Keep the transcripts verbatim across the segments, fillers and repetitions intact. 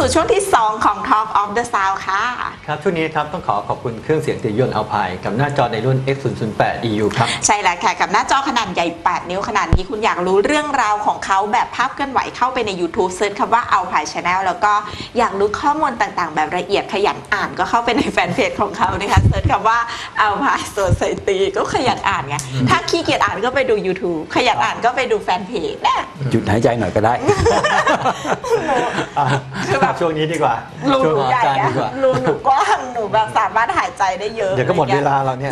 สู่ช่วงที่สองของ Talk of the Sound ค่ะครับช่วงนี้ครับต้องขอขอบคุณเครื่องเสียงติยนต์อัลไพน์กับหน้าจอในรุ่น เอ็กซ์ ศูนย์ ศูนย์ แปด อี ยู ครับใช่แล้วค่ะกับหน้าจอขนาดใหญ่ แปด นิ้วขนาดนี้คุณอยากรู้เรื่องราวของเขาแบบภาพเคลื่อนไหวเข้าไปใน YouTube เซิร์ชคำว่า Alpine Channel แล้วก็อยากรู้ข้อมูลต่างๆแบบละเอียดขยันอ่านก็เข้าไปในแฟนเพจของเขานะคะเซิร์ชคำว่า Alpine Society ก็ขยันอ่านไงถ้าขี้เกียจอ่านก็ไปดู YouTube ขยันอ่านก็ไปดูแฟนเพจนะหยุดหายใจหน่อยก็ได้คือแบบช่วงนี้ดีกว่ารูหนูใหญ่อะรูหนูกว้างหนูแบบสามารถหายใจได้เยอะเดี๋ยวก็หมดเวลาเราเนี่ย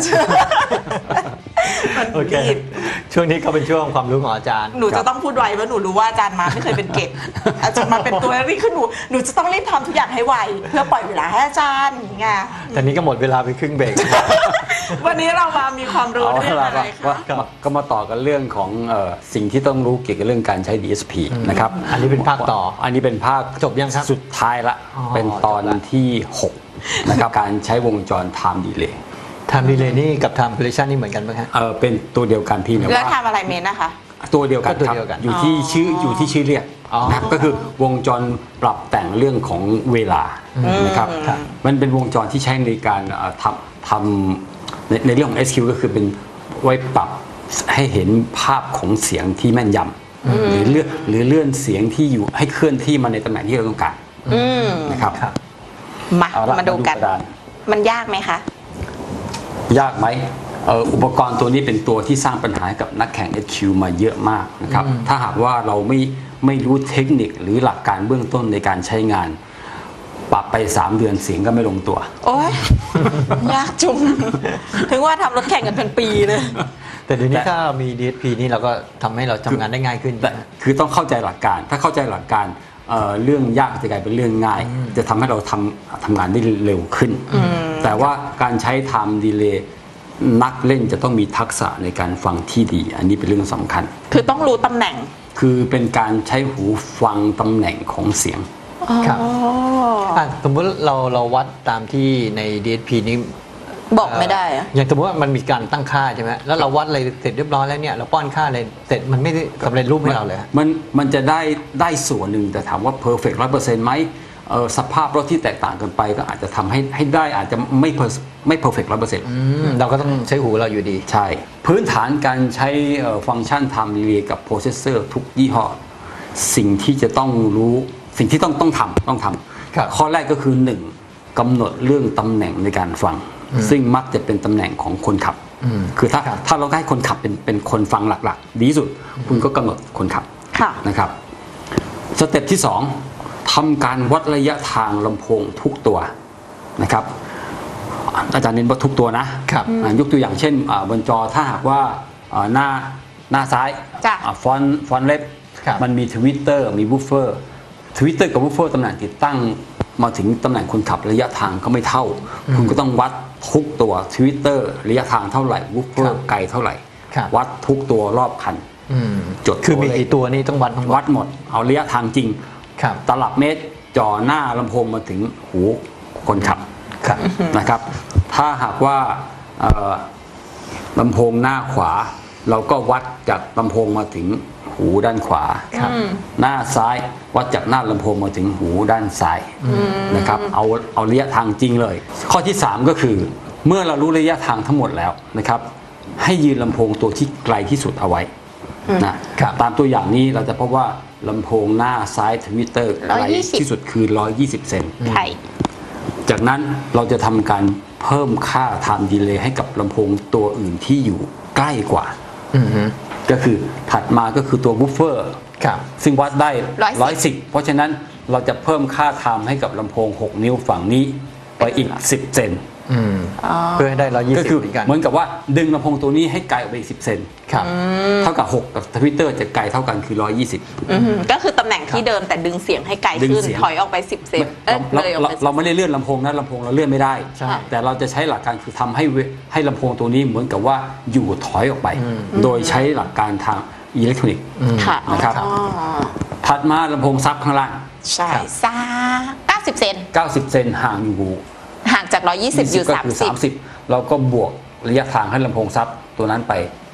โอเคช่วงนี้ก็เป็นช่วงความรู้ของอาจารย์หนูจะต้องพูดไวเพราะหนูรู้ว่าอาจารย์มาไม่เคยเป็นเก็บอาจารย์มาเป็นตัวนี่คือหนูหนูจะต้องรีบทำทุกอย่างให้ไวเพื่อปล่อยเวลาให้อาจารย์ไงแต่นี้ก็หมดเวลาไปครึ่งเบรกวันนี้เรามามีความรู้เรื่องอะไรคะก็มาต่อกันเรื่องของสิ่งที่ต้องรู้เกี่ยวกับเรื่องการใช้ ดี เอส พี นะครับอันนี้เป็นภาคต่ออันนี้เป็นภาคจบยังครับสุดท้ายละเป็นตอนที่หกนะครับการใช้วงจร time delay time delay นี่กับ time prediction นี่เหมือนกันไหมครับเออเป็นตัวเดียวกันพี่นะแล้ว time alignment นะคะตัวเดียวกันครับอยู่ที่ชื่ออยู่ที่ชื่อเรียกนะครับก็คือวงจรปรับแต่งเรื่องของเวลานะครับมันเป็นวงจรที่ใช้ในการทำทำในเรื่องของ เอส คิว ก็คือเป็นไว้ปรับให้เห็นภาพของเสียงที่แม่นยำหรือเลื่อนหรือเลื่อนเสียงที่อยู่ให้เคลื่อนที่มาในตำแหน่งที่เราต้องการนะครับมามาดูกันมันยากไหมคะยากไหมอุปกรณ์ตัวนี้เป็นตัวที่สร้างปัญหากับนักแข่ง เอส คิว มาเยอะมากนะครับถ้าหากว่าเราไม่ไม่รู้เทคนิคหรือหลักการเบื้องต้นในการใช้งานปรับไปสามเดือนเสียงก็ไม่ลงตัวโอ้ยยากจุงถึงว่าทำรถแข่งกันเป็นปีเลยแต่เดี๋ยวนี้ถ้ามี ดี เอส พี นี่เราก็ทำให้เราทำงานได้ง่ายขึ้นคือต้องเข้าใจหลักการถ้าเข้าใจหลักการเอ่อเรื่องยากจะกลายเป็นเรื่องง่ายจะทำให้เราทำทำงานได้เร็วขึ้นแต่ว่าการใช้ time delay นักเล่นจะต้องมีทักษะในการฟังที่ดีอันนี้เป็นเรื่องสำคัญคือต้องรู้ตำแหน่งคือเป็นการใช้หูฟังตำแหน่งของเสียงครับสมมติเราเราวัดตามที่ใน ดี เอส พี นี้บอกไม่ได้อะอย่างสมมติว่ามันมีการตั้งค่าใช่ไหมแล้วเราวัดอะไรเสร็จเรียบร้อยแล้วเนี่ยเราป้อนค่าอะไรเสร็จมันไม่ได้สำเร็จรูปให้เราเลยมันมันจะได้ได้ส่วนหนึ่งแต่ถามว่า perfect ร้อยเปอร์เซ็นต์ไหมสภาพรถที่แตกต่างกันไปก็อาจจะทำให้ให้ได้อาจจะไม่ไม่ perfect ร้อยเปอร์เซ็นต์เราก็ต้องใช้หูเราอยู่ดีใช่พื้นฐานการใช้ฟังก์ชัน time delay กับ processor ทุกยี่ห้อสิ่งที่จะต้องรู้สิ่งที่ต้องต้องทำต้องทำข้อแรกก็คือหนึ่งกำหนดเรื่องตำแหน่งในการฟังซึ่งมักจะเป็นตำแหน่งของคนขับคือถ้าถ้าเราให้คนขับเป็นเป็นคนฟังหลักๆดีที่สุดคุณก็กำหนดคนขับนะครับสเต็ปที่สองทำการวัดระยะทางลำโพงทุกตัวนะครับอาจารย์เน้นว่าทุกตัวนะยกตัวอย่างเช่นบนจอถ้าหากว่าหน้าหน้าซ้ายฟอนต์ฟอนต์เล็บมันมีทวิตเตอร์มีบูฟเฟอร์ทวิตเตอร์กับบูฟเฟอร์ตำแหน่งติดตั้งมาถึงตำแหน่งคนขับระยะทางก็ไม่เท่าคุณก็ต้องวัดทุกตัวทวิตเตอร์ระยะทางเท่าไหร่บูฟเฟอร์ไกลเท่าไหร่วัดทุกตัวรอบคันจดคือมีกี่ตัวนี่ต้องวัดวัดหมดเอาระยะทางจริงตลับเมตรจ่อหน้าลำโพงมาถึงหูคนขับนะครับถ้าหากว่าลำโพงหน้าขวาเราก็วัดจากลำโพงมาถึงหูด้านขวาหน้าซ้ายวัดจากหน้าลำโพงมาถึงหูด้านซ้ายนะครับเอาเอาระยะทางจริงเลยข้อที่สามก็คือเมื่อเรารู้ระยะทางทั้งหมดแล้วนะครับให้ยืนลำโพงตัวที่ไกลที่สุดเอาไว้นะตามตัวอย่างนี้เราจะพบว่าลำโพงหน้าซ้ายทวิตเตอร์ไกลที่สุดคือหนึ่งร้อยยี่สิบเซนจากนั้นเราจะทำการเพิ่มค่า time delay ให้กับลำโพงตัวอื่นที่อยู่ใกล้กว่าก็คือถัดมาก็คือตัวบูฟเฟอร์ซึ่งวัดได้หนึ่งร้อยสิบเพราะฉะนั้นเราจะเพิ่มค่า time ให้กับลำโพงหกนิ้วฝั่งนี้ไปอีกสิบเซนเพื่อให้ได้หนึ่งร้อยยี่สิบก็คือเหมือนกับว่าดึงลำโพงตัวนี้ให้ไกลออกไปอีกสิบเซนเท่ากับหกกับทวิตเตอร์จะไกลเท่ากันคือหนึ่งร้อยยี่สิบก็คือตำแหน่งที่เดิมแต่ดึงเสียงให้ไกลขึ้นถอยออกไปสิบเซนเราไม่ได้เลื่อนลำโพงนะลำโพงเราเลื่อนไม่ได้แต่เราจะใช้หลักการคือทำให้ให้ลำโพงตัวนี้เหมือนกับว่าอยู่ถอยออกไปโดยใช้หลักการทางอิเล็กทรอนิกส์นะครับถัดมาลำโพงซับข้างล่างใช่ซับเก้าสิบเซนเก้าสิบเซนห่างอยู่ห่างจากหนึ่งร้อยยี่สิบอยู่สามสิบเราก็บวกระยะทางให้ลำโพงซับตัวนั้นไป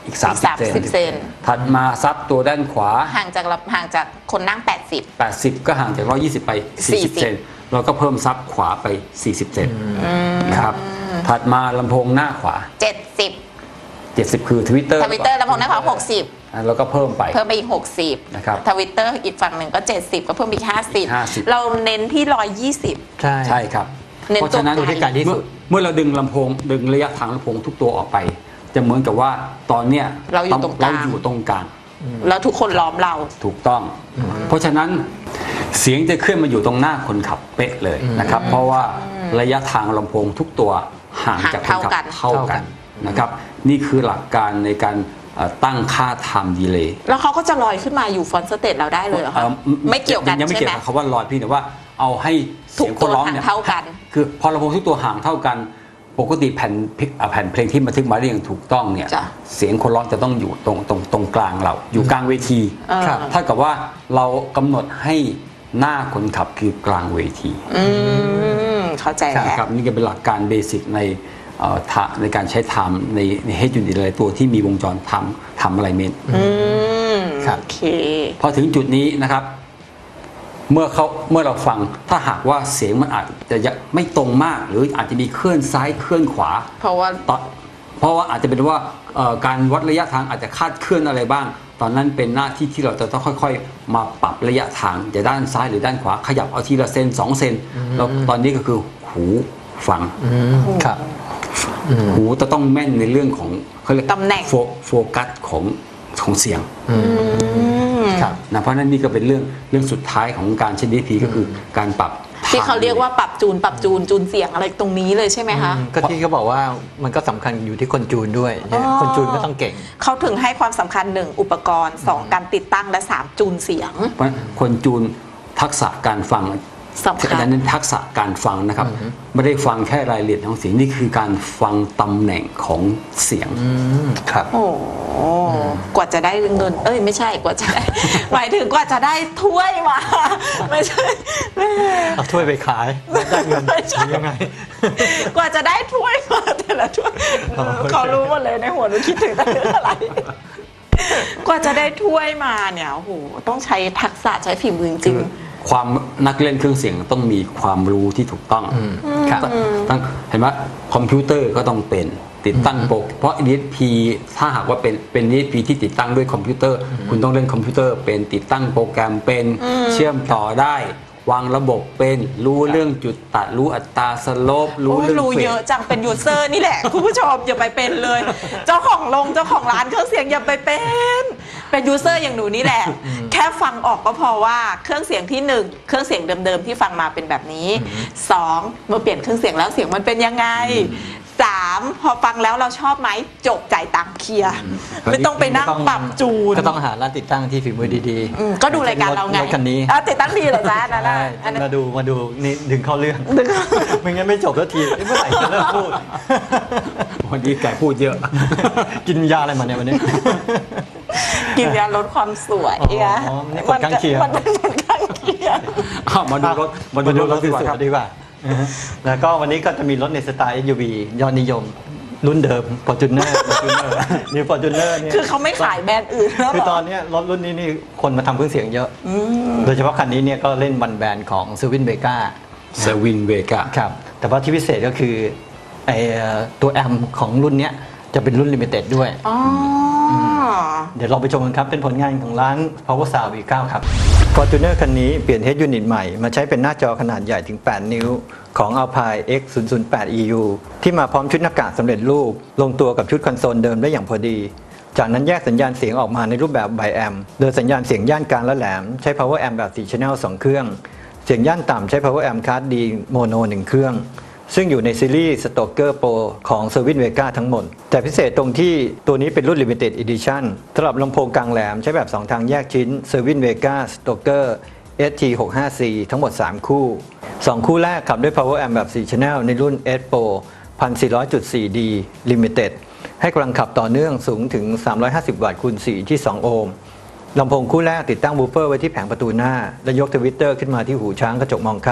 อีกสามสิบสามสิบเซนถัดมาซับตัวด้านขวาห่างจากห่างจากคนนั่งแปดสิบแปดสิบก็ห่างจากหนึ่งร้อยยี่สิบไปสี่สิบเซนเราก็เพิ่มซับขวาไปสี่สิบเซนนะครับถัดมาลำโพงหน้าขวาเจ็ดสิบเจ็ดสิบคือทวิตเตอร์ทวิตเตอร์ลำโพงหน้าขวาหกสิบเราก็เพิ่มไปเพิ่มไปอีกหกสิบนะครับทวิตเตอร์อีกฝั่งหนึ่งก็เจ็ดสิบก็เพิ่มอีกห้าสิบห้าสิบเราเน้นที่หนึ่งร้อยยี่สิบใช่ใช่ครับเพราะฉะนั้นเมื่อเมื่อเราดึงลำโพงดึงระยะทางลำโพงทุกตัวออกไปจะเหมือนกับว่าตอนเนี้ยเราอยู่ตรงกลางเราอยู่ตรงกลางแล้วทุกคนล้อมเราถูกต้องเพราะฉะนั้นเสียงจะขึ้นมาอยู่ตรงหน้าคนขับเป๊ะเลยนะครับเพราะว่าระยะทางลำโพงทุกตัวห่างจากคนขับเท่ากันนะครับนี่คือหลักการในการตั้งค่า time delay แล้วเขาก็จะลอยขึ้นมาอยู่ฟอนต์สเตทเราได้เลยเหรอคะไม่เกี่ยวกันยังไม่เกี่ยวกับคำว่าลอยพี่แต่ว่าเอาให้เสียงคนร้องเนี่ยเท่ากันคือพอลำโพงทุกตัวห่างเท่ากันปกติแผ่นแผ่นเพลงที่บันทึกมาได้อย่างถูกต้องเนี่ยเสียงคนร้องจะต้องอยู่ตรงตรงตรงกลางเราอยู่กลางเวทีถ้ากับว่าเรากำหนดให้หน้าคนขับคือกลางเวทีอืมเข้าใจแล้วครับนี่ก็เป็นหลักการเบสิกในในการใช้ไทม์ในในเฮดยูนิตอะไรตัวที่มีวงจรทำทำอะไรเมนครับโอเคพอถึงจุดนี้นะครับเมื่อเขาเมื่อเราฟังถ้าหากว่าเสียงมันอาจจะไม่ตรงมากหรืออาจจะมีเคลื่อนซ้ายเคลื่อนขวาเพราะว่าเพราะว่าอาจจะเป็นว่าการวัดระยะทางอาจจะคาดเคลื่อนอะไรบ้างตอนนั้นเป็นหน้าที่ที่เราจะต้องค่อยๆมาปรับระยะทางจะด้านซ้ายหรือด้านขวาขยับเอาทีละเซนสองเซนแล้วตอนนี้ก็คือหูฟังครับหูจะต้องแม่นในเรื่องของเขาเรียกตำแหน่งโฟกัสของของเสียงครับนะเพราะนั้นนี่ก็เป็นเรื่องเรื่องสุดท้ายของการใช้ ดี พี ก็คือการปรับที่เขาเรียกว่าปรับจูนปรับจูนจูนเสียงอะไรตรงนี้เลยใช่ไหมคะก็ที่เขาบอกว่ามันก็สำคัญอยู่ที่คนจูนด้วยคนจูนก็ต้องเก่งเขาถึงให้ความสำคัญหนึ่งอุปกรณ์สองการติดตั้งและสามจูนเสียงเพราะคนจูนทักษะการฟังสำคัญนั้นทักษะการฟังนะครับไม่ได้ฟังแค่รายละเอียดของเสียงนี่คือการฟังตำแหน่งของเสียงครับโอ้กว่าจะได้เงินเอ้ยไม่ใช่กว่าจะได้หมายถึงกว่าจะได้ถ้วยมาไม่ใช่เอาถ้วยไปขายได้เงินยังไงกว่าจะได้ถ้วยมาแต่ละถ้วยเขารู้หมดเลยในหัวหนูคิดถึงแต่เรื่องอะไรกว่าจะได้ถ้วยมาเนี่ยโอ้โหต้องใช้ทักษะใช้ฝีมือจริงความนักเล่นเครื่องเสียงต้องมีความรู้ที่ถูกต้องตั้งเห็นไหมคอมพิวเตอร์ก็ต้องเป็นติดตั้งโปรเพราะ ดี เอส พี ถ้าหากว่าเป็นเป็น ดี เอส พี ที่ติดตั้งด้วยคอมพิวเตอร์คุณต้องเล่นคอมพิวเตอร์เป็นติดตั้งโปรแกรมเป็นเชื่อมต่อได้วางระบบเป็นรู้เรื่องจุดตัดรู้อัตราสโลปรู้เรื่องรู้เยอะจังเป็นยูเซอร์นี่แหละคุณผู้ชมอย่าไปเป็นเลยเจ้าของโรงเจ้าของร้านเครื่องเสียงอย่าไปเป็นเป็นยูเซอร์อย่างหนูนี่แหละแค่ฟังออกก็พอว่าเครื่องเสียงที่หนึ่งเครื่องเสียงเดิมๆที่ฟังมาเป็นแบบนี้สองเมื่อเปลี่ยนเครื่องเสียงแล้วเสียงมันเป็นยังไงสามพอฟังแล้วเราชอบไหมจบจ่ายตังค์เคลียร์ไม่ต้องไปนั่งปรับจูนก็ต้องหาร้านติดตั้งที่ฝีมือดีๆก็ดูรายการเราไงคันนี้ติดตั้งดีเหรอจ๊ะนั่นน่ะมาดูมาดูนี่ดึงเข้าเรื่องไม่งั้นไม่จบสักทีเมื่อไหร่จะเลิกพูดวันนี้แกพูดเยอะกินยาอะไรมาเนี่ยวันนี้กินยาลดความสวยอ่ะมันข้างเคียงมันเป็นผลข้างเคียงมาดูรถมาดูรถดีกว่าดีกว่าแล้วก็วันนี้ก็จะมีรถในสไตล์ เอส ยู วี ยอดนิยมรุ่นเดิม Fortuner Fortuner นี่ Fortuner เนี่ยคือเขาไม่ขายแบรนด์อื่นแล้วคือตอนนี้รถรุ่นนี้นี่คนมาทำเครื่องเสียงเยอะโดยเฉพาะคันนี้เนี่ยก็เล่นวันแบรนด์ของ Servin Vega Servin Vega ครับแต่ว่าที่พิเศษก็คือไอตัวแอมของรุ่นนี้จะเป็นรุ่น Limited ด้วยเดี๋ยวเราไปชมกันครับเป็นผลงานของร้าน Power Sound วี เก้า ครับ Fortuner คันนี้เปลี่ยน Head Unit ใหม่มาใช้เป็นหน้าจอขนาดใหญ่ถึงแปดนิ้วของ Alpine เอ็กซ์ ศูนย์ ศูนย์ แปด อี ยู ที่มาพร้อมชุดหน้ากากสำเร็จรูปลงตัวกับชุดคอนโซลเดิมได้อย่างพอดีจากนั้นแยกสัญญาณเสียงออกมาในรูปแบบ Bi-Amp โดยสัญญาณเสียงย่านกลางและแหลมใช้ Power Amp แบบ สี่ Channel สอง เครื่องเสียงย่านต่ำใช้ Power Amp Class D Mono หนึ่ง เครื่องซึ่งอยู่ในซีรีส์ Stoker Pro ของ Servin Vega ทั้งหมดแต่พิเศษตรงที่ตัวนี้เป็นรุ่น Limited Edition สำหรับลำโพงกลางแหลมใช้แบบสองทางแยกชิ้น Servin Vega Stoker เอส ที หกสิบห้า ซี ทั้งหมดสามคู่สองคู่แรกขับด้วย Power Amp แบบ สี่ Channel ในรุ่น S Pro หนึ่งพันสี่ร้อยจุดสี่ ดี Limited ให้กำลังขับต่อเนื่องสูงถึงสามร้อยห้าสิบวัตต์คูณสี่ที่สองโอห์มลำโพงคู่แรกติดตั้งวูฟเฟอร์ไว้ที่แผงประตูหน้าและยกทวิตเตอร์ขึ้นมาที่หูช้างกระจกมองข้าง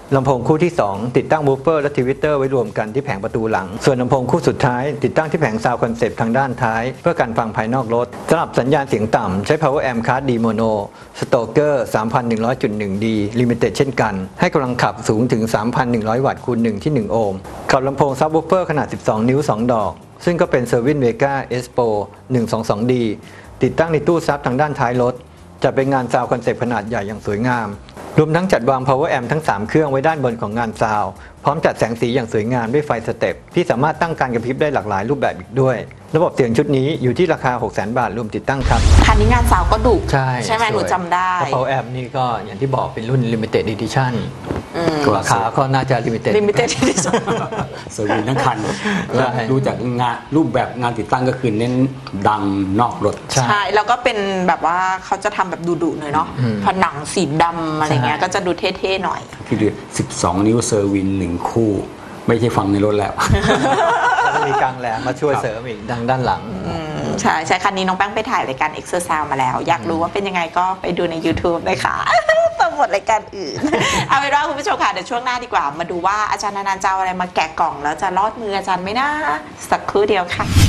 ลำโพงคู่ที่ สอง ติดตั้งวูฟเฟอร์และทวิตเตอร์ไว้รวมกันที่แผงประตูหลังส่วนลำโพงคู่สุดท้ายติดตั้งที่แผงซาวด์คอนเซปต์ทางด้านท้ายเพื่อการฟังภายนอกรถสำหรับสัญญาณเสียงต่ำใช้ Power Amp Card D Mono Stoker สามพันหนึ่งร้อยจุดหนึ่ง ดี Limited เช่นกันให้กำลังขับสูงถึง สามพันหนึ่งร้อย วัตต์คูณหนึ่งที่หนึ่งโอห์มกับลำโพงซับวูฟเฟอร์ขนาดสิบสองนิ้วสองดอกซึ่งก็เป็น Servin Vega Expo หนึ่งสองสองดี ติดตั้งในตู้ซับทางด้านท้ายรถจะเป็นงานซาวด์คอนเซปต์ขนาดใหญ่อย่างสวยงามรวมทั้งจัดวาง Power Amp ทั้งสามเครื่องไว้ด้านบนของงานซาวด์พร้อมจัดแสงสีอย่างสวยงามด้วยไฟสเต็ปที่สามารถตั้งการกระพริบได้หลากหลายรูปแบบอีกด้วยระบบเสียงชุดนี้อยู่ที่ราคา หกแสน บาทรวมติดตั้งครับคันนี้งานซาวก็ดุใช่ใช่ไหมหนูจำได้ Power Amp นี่ก็อย่างที่บอกเป็นรุ่น Limited Edition ราคาก็น่าจะ Limited Limited Edition เซอร์วิสทั้งคันดูจากงานรูปแบบงานติดตั้งก็คือเน้นดังนอกรถใช่แล้วก็เป็นแบบว่าเขาจะทำแบบดุๆหน่อยเนาะผนังสีดำอะไรเงี้ยก็จะดูเท่ๆหน่อยคือสิบสองนิ้วเซอร์วินหนึ่งคู่ไม่ใช่ฟังในรถแล้วจะมีกลางแหลมมาช่วยเสริมอีกดังด้านหลังใช่ใช่คันนี้น้องแป้งไปถ่ายรายการ Exer Sound มาแล้วอยากรู้ว่าเป็นยังไงก็ไปดูใน YouTube เลยค่ะต้องหมดรายการอื่นเอาเป็นว่าคุณผู้ชมค่ะเดี๋ยวช่วงหน้าดีกว่ามาดูว่าอาจารย์นันท์จะเอาอะไรมาแกะกล่องแล้วจะรอดมืออาจารย์ไหมนะสักครู่เดียวค่ะ